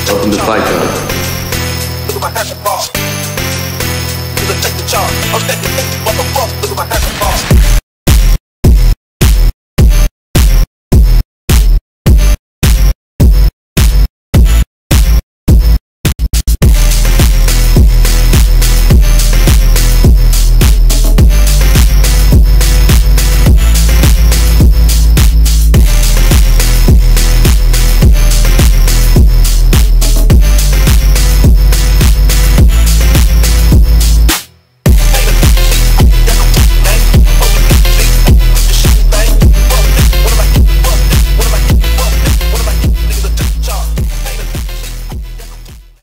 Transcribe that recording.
Welcome to Fight Club. Look at my hash bar. Check the chart. I'm taking what the fuck. Look at my hash bar.